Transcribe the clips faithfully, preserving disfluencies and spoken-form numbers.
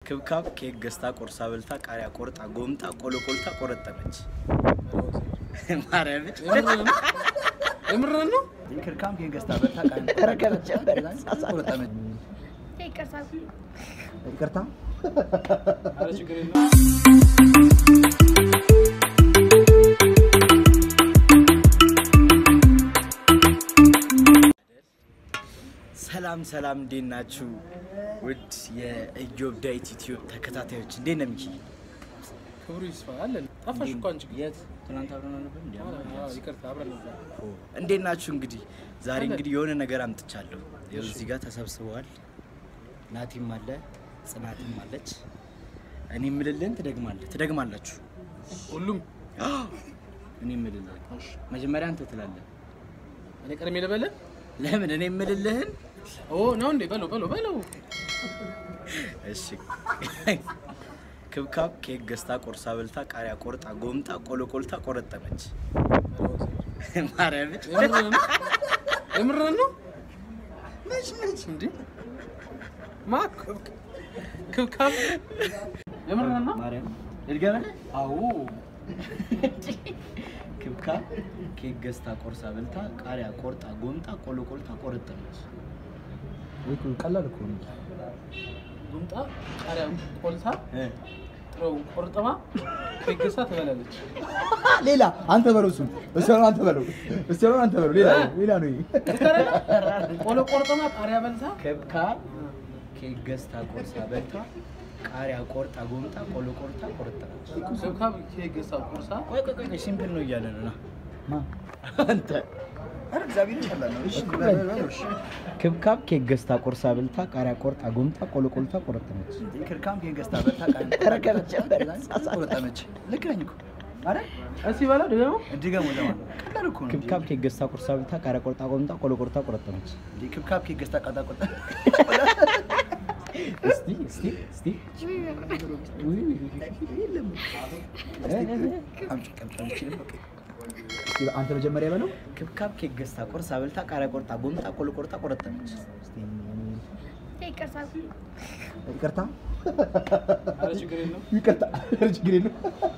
ክብካብ ኬክ ገዝታ ቆርሳ በልታ ቃሪያ ቆርጣ ጎምጣ ቆሎ ቆልታ ቆረጠመች ማርያም እምረን ነው ክርካም ኬክ ገዝታ በልታ ቃሪያ ተረከበች ቆረጠመች ይቅርታ ይቅርታ አረ ችግር የለም ሰላም ሰላም እንዴናችሁ ውድ የኢዮብ ዳይት ዩቲዩብ ተከታታዮች እንዴት ነው ሚኪ ክብሩ ይስፋ አለን ታፋሽ እኮ አንቺ የት ትናንት አብረን ነበር እንዴ አዎ ይቅርታ አብረን ነበር እንዴናችሁ እንግዲህ ዛሬ እንግዲህ የሆነ ነገር አምጥቻለሁ እዚህ ጋር ተሰብስበዋል ናቲም አለ ጽናትም አለች እኔ ምልልን ትደግማለህ ትደግማላችሁ ሁሉም እኔ ምልልን መጀመሪያ አንተ ትላለህ እኔ ቀርሜ ልበለ ለምን እኔ ምልልህን ኦ ነው እንዴ በለው በለው በለው እሺ ክብካብ ኬክ ገዝታ ቆርሳ በልታ ቃሪያ ቆርጣ ጎምጣ ቆሎ ቆልታ ቆረጠመች ማርያም እምረን ነው መች መች እንዴ ማክ ክብካብ እምረን ነው ማርያም እርገና አዎ ክብካብ ኬክ ገዝታ ቆርሳ በልታ ቃሪያ ቆርጣ ጎምጣ ቆሎ ቆልታ ቆረጠመች ወይ ቀላል እኮ ነው ጎምጣ ቃሪያ ቆልታ ጥሩ ቆርጠማ ኬክ ገዝታ ትበላለች ሌላ አንተ በለው እሱ እሱ አንተ በለው እሱ አንተ በለው ሌላ ሌላ ነው ቆሎ ቆርጠማ ቃሪያ በልታ ክብካብ ኬክ ገዝታ ቆርሳ በልታ ቃሪያ ቆርጣ ጎምጣ ቆሎ ቆርጣ ቆረጠመች ክብካብ ኬክ ገዝታ ቆርሳ ቆይ ቆይ ቆይ ሲምፕል ነው እያለ ነው ማ አንተ አረ እግዚአብሔር ይችላል ነው እሺ ክብካብ ኬክ ገዝታ ቆርሳ በልታ ቃሪያ ቆርጣ ጎምጣ ቆሎ ቆልታ ቆረጠመች ክርካም ኬክ ገዝታ በልታ ቃሪያ ተረከበች ቆረጠመች ልክ ነኝ እኮ አረ እሺ በለው ደግሞ እንዲገሙ ለማን ቀላል እኮ ነው ክብካብ ኬክ ገዝታ ቆርሳ በልታ ቃሪያ ቆርጣ ጎምጣ ቆሎ ቆርጣ ቆረጠመች ክብካብ ኬክ ገዝታ ቃሪያ ቆርጣ እስቲ እስቲ እስቲ አንተ መጀመሪያ በለው ክብካብ ኬክ ገዝታ ቆርሳ በልታ ቃሪያ ቆርጣ ጎምጣ ቆሎ ቆርጣ ቆረጠመች ይቅርታ ይቅርታ አረ ችግር የለም ይቅርታ አረ ችግር የለም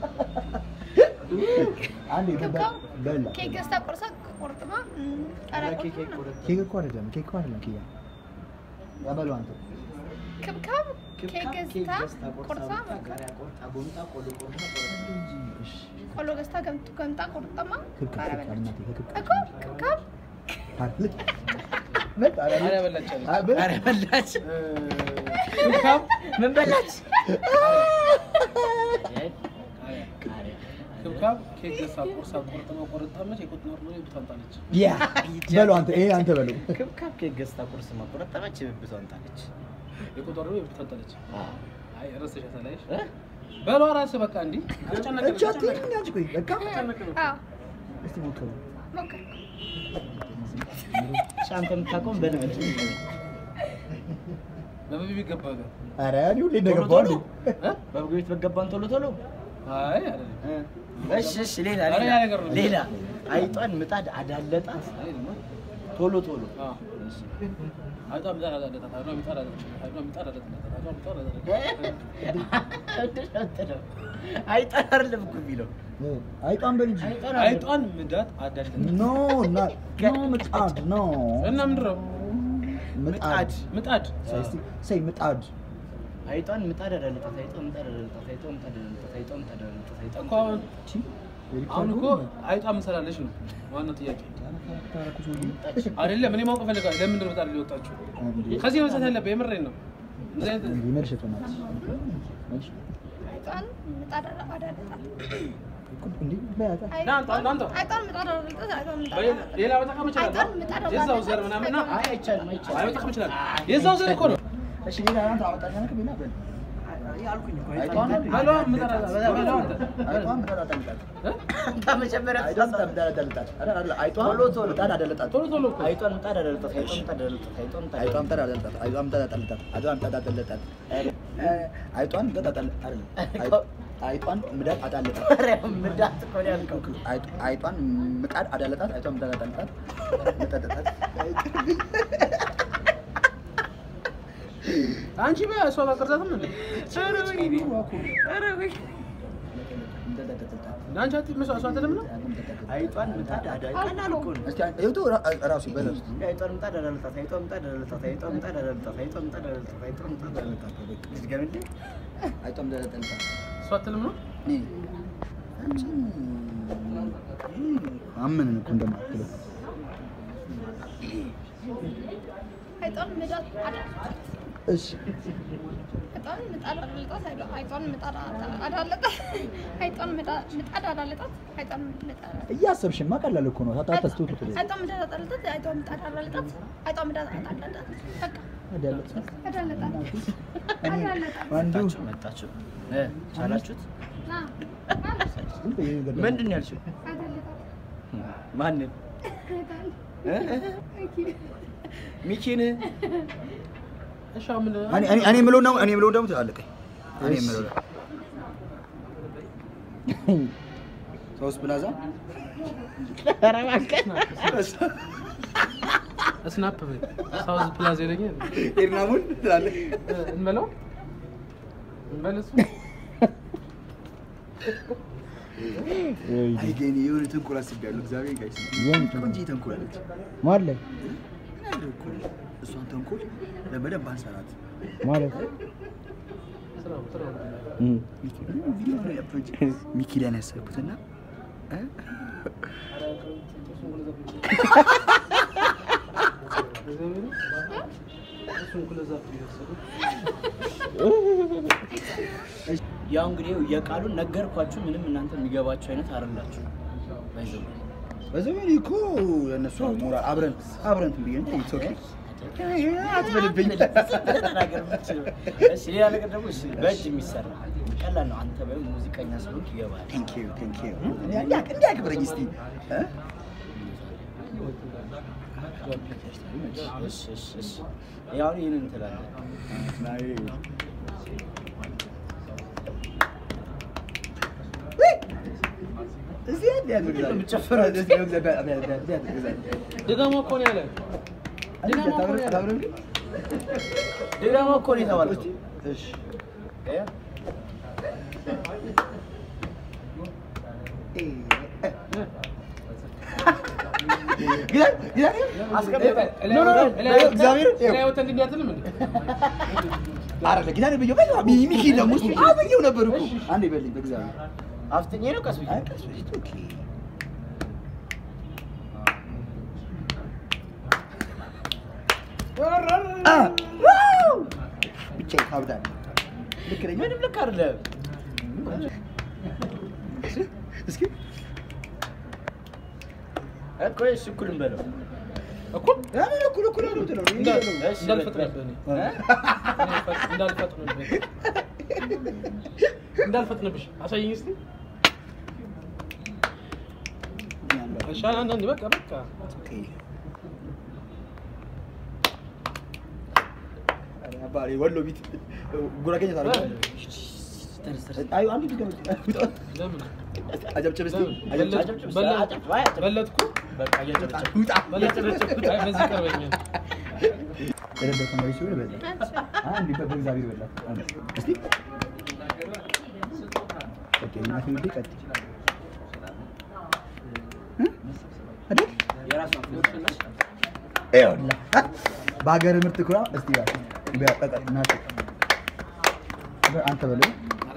አንዴ በላ ኬክ ገዝታ ቆርሳ ቆርጥማ ቃሪያ ኬክ ቆርጣ ኬክ እኮ አይደለም ኬክ እኮ አይደለም ኪያ ያበለው አንተ ክብካብ ኬክ ገዝታ ቆርሳ ቃሪያ ቆርጣ ጎምጣ ቆሎ ቆርጣ ቆረጠመች ቆሎ ገዝታ ገምጡ ገምጣ ቆርጥማ ቃሪያ በላች እኮ ክብካብ አርልክ ምን ቃሪያ በላች ቃሪያ በላች ክብካብ ምን በላች ክብካብ ኬክ ገዝታ ቆርሳ ቆርጠማ ቆረጠመች የቆጥኖር ነው ይብታንታለች ያ በለው አንተ ይሄ አንተ በለው ክብካብ ኬክ ገዝታ ቆርሳ ቆረጠመች ይብታንታለች የቆጥኖር ነው ይብታንታለች አይ ረስተሽ ታላይሽ በለው ራስ በቃ እንዴ ተጨነቀ እቻ ትይኝ ያጭ ቆይ በቃ አዎ እስቲ ሞክሩ ሞክር ሻንተም ታቆም በልበል በቢቢ ገባ ጋር አረ እኔ ሁሌ እንደገባው እንዴ በብጉ ቤት በገባን ቶሎ ቶሎ አይ አይደለም እሺ እሺ ሌላ ሌላ ሌላ አይጧን ምጣድ አዳለጣት ቶሎ ቶሎ አዎ አይጧን ምጣድ አዳለጣት አይጧን ምጣድ አዳለጣት አይጧን ምጣድ አዳለጣት አይጧን ምጣድ አዳለጣት አይጧን አይደለም እኮ የሚለው አይጧን በልጅ አይጧን ምጣድ አዳለጣት ኖ ና ኖ ምጣድ ኖ እና ምንድነው ምጣድ ምጣድ ሳይስቲ ሳይ ምጣድ አይጧን ምጣድ አዳለጣት አይጧን ምጣድ አዳለጣት አይጧን ምጣድ አዳለጣት አይጧን ምጣድ አዳለጣት አይጧን እኮ አሁን እኮ አይጧን መሰላለሽ ነው ዋናው ጥያቄ አይደለም እኔ ማውቀው ፈልጋለሁ ለምን እንደው ምጣድ ሊወጣችሁ ከዚህ መሰት ያለበት የምሬን ነው ይመርሽ ተናት አይጧን ምጣድ አዳለጣት እንዴ ባያታ ናንተ ናንተ አይጧን ምጣድ አዳለጣት አይጧን ምጣድ ሌላ በጣም ይችላል አይጧን ምጣድ የዛው ዘር ምናምን አይ አይቻልም አይቻልም አይወጣም ይችላል የዛው ዘር እኮ ነው እሺ ሌላ አንተ አወጣኛና ከቢና በል ያልኩኝ እኮ አይጧን በለው ምጣድ በለው አንተ አይጧን ምጣድ አዳለጣት አንተ መጀመሪያ አይጧን ምጣድ አዳለጣት አረ አረ አይጧን ቶሎ ቶሎ ምጣድ አዳለጣት ቶሎ ቶሎ እኮ አይጧን ምጣድ አዳለጣት አይጧን ምጣድ አዳለጣት አይጧን ምጣድ አይጧን ምጣድ አዳለጣት አይጧን ምጣድ አዳለጣት አይጧን ምጣድ አዳለጣት አይጧን ምጣድ አዳለጣት አይጧን ምጣድ አዳለጣት ኧረ ምዳት እኮ ነው ያልከው አይጧን ምጣድ አዳለጣት አይጧን ምጣድ አዳለጣት ምጣድ አዳለጣት አንቺ በሷ ጋር ቅርዛትም እንዴ ኧረ ወይኔ ኧረ ወይ አንቺ አትመስል እሷ አይደለም ነው አይጧን ምጣድ አዳይ ቀላል እኮ ነው እስቲ አይቶ ራሱ በለው አይጧን ምጣድ አዳልጣት አይጧን ምጣድ አዳልጣት አይጧን ምጣድ አዳልጣት አይጧን ምጣድ አዳልጣት አይጧን ምጣድ አዳልጣት ልትገምድ አይቶም ደረጠልታ እሷ አይደለም ነው አንቺ አመንን እኮ እንደማትለው አይጧን ምጣድ እሺ አይጧን ምጣድ አዳልጣት አይጧን ምጣድ አዳልጣት አይጧን ምጣድ አዳልጣት አይጧን ምጣድ እያሰብሽማ ቀላል እኮ ነው ታታስተውት ነው አይጧን ምጣድ አዳልጣት አይጧን ምጣድ አዳልጣት አይጧን ምጣድ አዳልጣት በቃ አዳልጣት አዳልጣት አዳልጣት አንዱ መጣችሁ እ ቻላችሁት ና ምንድን ነው ያልሽው ማንን ሚኪን እሺ ምን እኔ እኔ እኔ ምለው ነው እኔ ምለው ደግሞ ትላለቀኝ እኔ ምለው ሶስት ብላዛ አረባከ ስናፕ ሳውዝ ፕላዛ ይለኛል ኤርናሙን ትላለህ እንበለው እንበለሱ አይ ግን የሆነ ተንኮል አስቤያለሁ እግዚአብሔር ጋይስ እንጂ ተንኮል አለች ማለት እሷን ተንኮል ለበደንብ አንሰራት ማለት ስራው ስራው እም ቪዲዮ ነው ያፕሮጅ ሚኪ ላይ ያሰብኩትና እ ያው እንግዲህ የቃሉን ነገርኳችሁ ምንም እናንተ የሚገባችሁ አይነት አይደላችሁ ባይዘው በዘመን እኮ እነሱ ሞራ አብረን አብረን ትብዬ እንዴ ኦኬ አትበልብኝ ተናገር ምትችለው እሺ ሌላ ነገር ደግሞ እሺ በእጅ የሚሰራ ቀላል ነው አንተ በይ ሙዚቀኛ ስለሆንክ ይገባል ቴንክ ዩ ቴንክ ዩ እንዴ እንዴ አክብረኝ እስቲ እ እሺ እሺ እሺ ያው ይሄንን ትላለህ ናይ እዚህ ያድርጋል የምትጨፍረው እንደዚህ ነው ዘባ ያድርጋል ድጋማ እኮ ነው ያለ ድጋማ እኮ ነው ያለ ድጋማ እኮ ነው የተባለው እሺ ያ ጊዜ ጊዜ አስቀምጠ ኖ ኖ እግዚአብሔር ላይ ወጣ እንዴ አትልም እንዴ አረ ጊዜ ነው ብዬ ሚኪ ደግሞ እሱ አብየው ነበር እኮ አንዴ በልኝ በእግዚአብሔር አፍጥኜ ነው ቀስ ብዬ አይ ቀስ ብዬ ኦኬ አ ዋው ብቻ ታውዳል ልክ ነኝ ምንም ልክ አይደለም እስኪ እኮ እሺ ኩልም በለው እኮ ያኔ እኩል እኩል ነው ትለው እንዳልፈጥነብህ እንዳልፈጥነብህ እንዳልፈጥነብሽ አሳየኝ እስቲ እሺ አንዳንዴ በቃ በቃ ኦኬ አባሪ ወሎ ቢት ጉራጌኛ ታረጋ አይ አንዱ ድገም ለምን አጀብጨብ እስቲ አጀብጨብ በለጥኩ በቃ አጀብጨብ ውጣ በለጥኩ አይ በዚህ ቀርበኛል ለደበ ከመሪ ሲሆን በዛ አንድ በእግዚአብሔር በላ እስቲ ኦኬ እናቴ ወዲ ቀጥ አይደል የራሱ አፍሪካሽ ኤውላ ባገር ምርት ኩራ እስቲ ያ ቢያቀቀ እናቴ አንተ በለው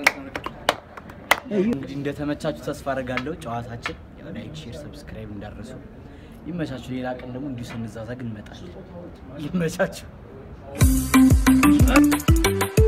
እንግዲህ እንደተመቻችሁ ተስፋ አደርጋለሁ ጨዋታችን ያው ላይክ ሼር ሰብስክራይብ እንዳደረሱ ይመቻችሁ ሌላ ቀን ደግሞ እንዲሁ ስንዛዛግ እንመጣለን ይመቻችሁ